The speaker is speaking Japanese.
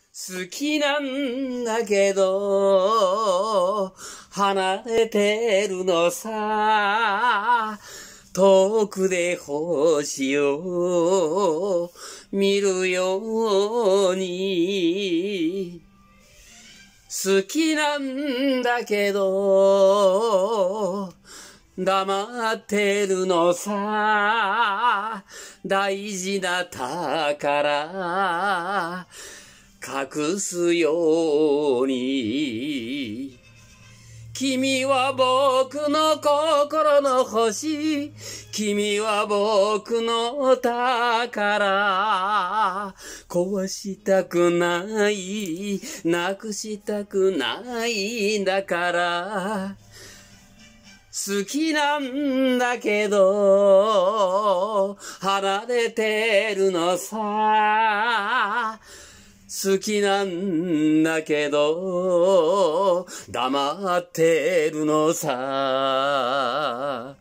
好きなんだけど、離れてるのさ。遠くで星を見るように。好きなんだけど、黙ってるのさ。大事な宝隠すように。君は僕の心の星。君は僕の宝。壊したくない。なくしたくないんだから。好きなんだけど、離れてるのさ。好きなんだけど、黙ってるのさ。